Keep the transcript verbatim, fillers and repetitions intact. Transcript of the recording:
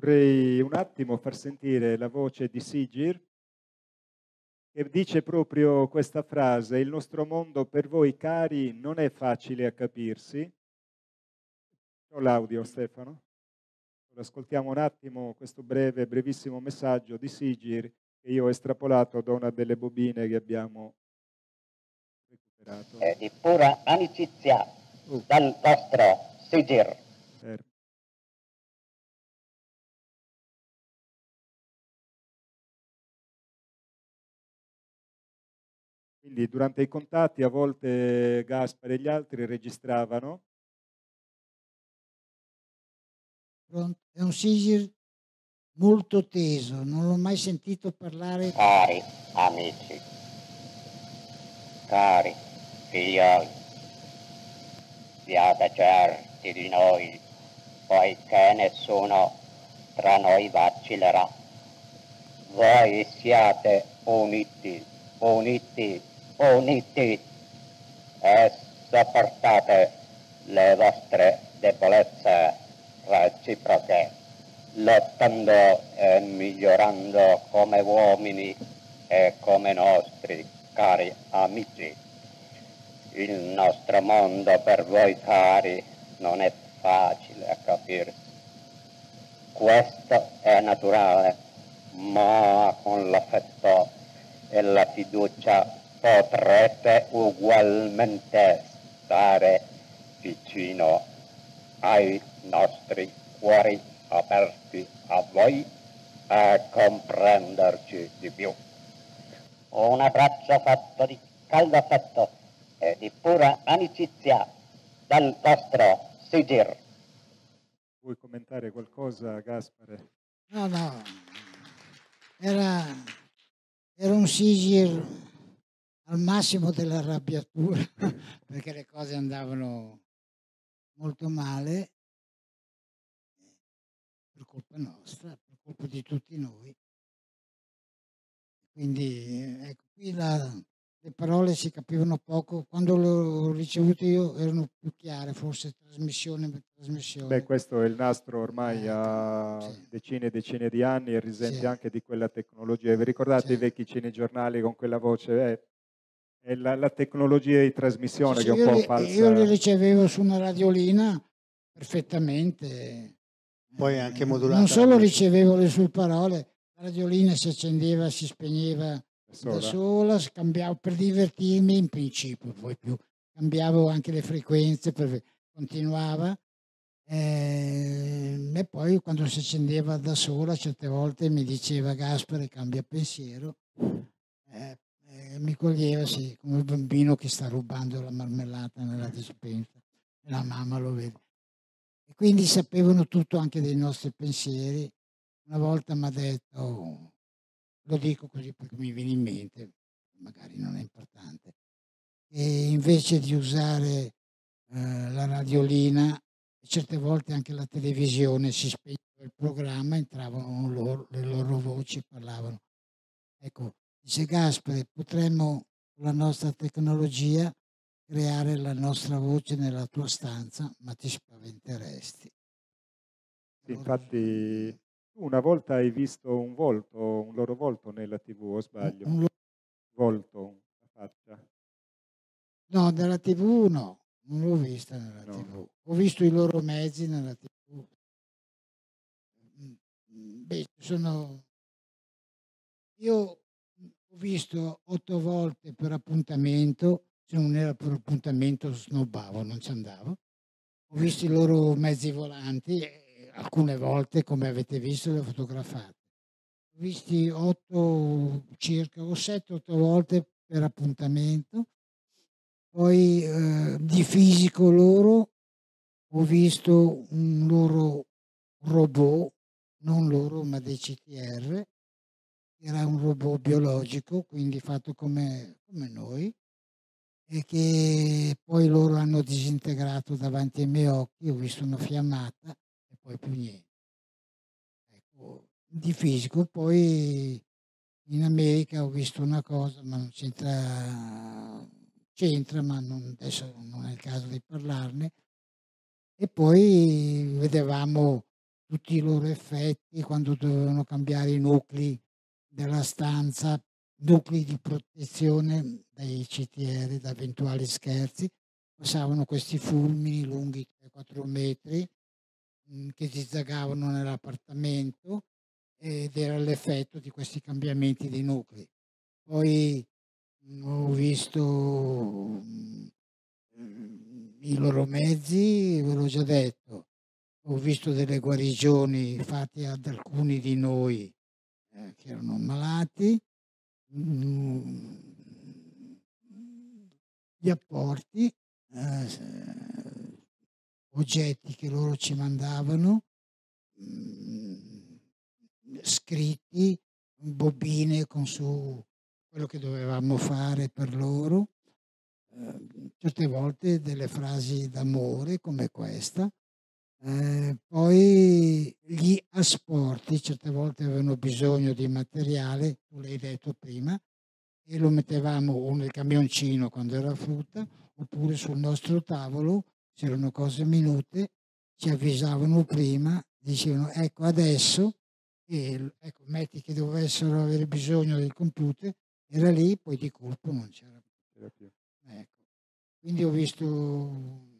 Vorrei un attimo far sentire la voce di Sigir che dice proprio questa frase: "Il nostro mondo per voi cari non è facile a capirsi". Ho l'audio Stefano? Lo ascoltiamo un attimo questo breve, brevissimo messaggio di Sigir che io ho estrapolato da una delle bobine che abbiamo recuperato. È di pura amicizia Uh. dal vostro Sigir. Fermo. Quindi durante i contatti a volte Gaspare e gli altri registravano. È un Sigir molto teso, non l'ho mai sentito parlare. Cari amici, cari figlioli, siate certi di noi, poiché nessuno tra noi vacillerà. Voi siate uniti, uniti, uniti e sopportate le vostre debolezze reciproche, lottando e migliorando come uomini e come nostri cari amici. Il nostro mondo per voi cari non è facile a capirsi. Questo è naturale, ma con l'affetto e la fiducia potrete ugualmente stare vicino ai nostri cuori aperti a voi e comprenderci di più. Un abbraccio fatto di caldo affetto e di pura amicizia dal vostro Sigir. Vuoi commentare qualcosa, Gaspare? No, no, era, era un Sigir al massimo dell'arrabbiatura perché le cose andavano molto male per colpa nostra, per colpa di tutti noi. Quindi ecco, qui la, le parole si capivano poco, quando le ho ricevute io erano più chiare, forse trasmissione per trasmissione. Beh, questo è il nastro ormai Ecco, ha sì. decine e decine di anni e risente Sì. anche di quella tecnologia. Vi ricordate Sì. i vecchi cinegiornali con quella voce? Eh, è la, la tecnologia di trasmissione Sì, che è un io, po' li, falsa. io li ricevevo su una radiolina perfettamente. Poi anche Eh, modulata non la solo voce. ricevevo le sue parole, la radiolina si accendeva, si spegneva Da da sola. sola, scambiavo per divertirmi in principio, poi più cambiavo anche le frequenze, per, continuava. Eh, e poi quando si accendeva da sola certe volte mi diceva Gaspare cambia pensiero, eh, eh, mi coglieva sì, come il bambino che sta rubando la marmellata nella dispensa e la mamma lo vede. E quindi sapevano tutto anche dei nostri pensieri. Una volta mi ha detto, oh, lo dico così perché mi viene in mente, magari non è importante, e invece di usare eh, la radiolina, certe volte anche la televisione si spegneva il programma, entravano loro, le loro voci, parlavano. Ecco, dice Gaspare, potremmo con la nostra tecnologia creare la nostra voce nella tua stanza, ma ti spaventeresti. Sì, Allora, infatti tu una volta hai visto un volto, un loro volto nella tivù, o un, sbaglio? un, Volto, una faccia. no, nella tivù no, non l'ho vista nella No. tivù. Ho visto i loro mezzi nella tivù. Beh, sono... Io ho visto otto volte per appuntamento, se non era per appuntamento snobbavo, non ci andavo. Ho visto i loro mezzi volanti, e alcune volte, come avete visto, le ho fotografate. Ho visti otto circa, o sette, otto volte per appuntamento. Poi eh, di fisico loro ho visto un loro robot, non loro ma dei C T R, era un robot biologico, quindi fatto come, come noi, e che poi loro hanno disintegrato davanti ai miei occhi, ho visto una fiammata e poi più niente. Ecco, di fisico, poi in America ho visto una cosa, ma non c'entra, c'entra, ma non, adesso non è il caso di parlarne. E poi vedevamo tutti i loro effetti, quando dovevano cambiare i nuclei della stanza, nuclei di protezione dai C T R, da eventuali scherzi, passavano questi fulmini lunghi tre quattro metri, mhmm, che zizzagavano nell'appartamento, ed era l'effetto di questi cambiamenti dei nuclei. Poi, mhmm, ho visto, mhmm, mhmm, i loro mezzi, ve l'ho già detto. Ho visto delle guarigioni fatte ad alcuni di noi, ehm, che erano malati, mhmm, gli apporti, ehm, s oggetti che loro ci mandavano, mhmm, scritti, bobine con su quello che dovevamo fare per loro, ehm, certe volte delle frasi d'amore come questa. Ehm, poi gli asporti, certe volte avevano bisogno di materiale, tu l'hai detto prima, e lo mettevamo o nel camioncino quando era frutta, oppure sul nostro tavolo, se erano cose minute, ci avvisavano prima, dicevano: "Ecco adesso", e l ecco, metti che dovessero avere bisogno del computer, era lì, poi di colpo non c'era Era più. ecco. Quindi ho visto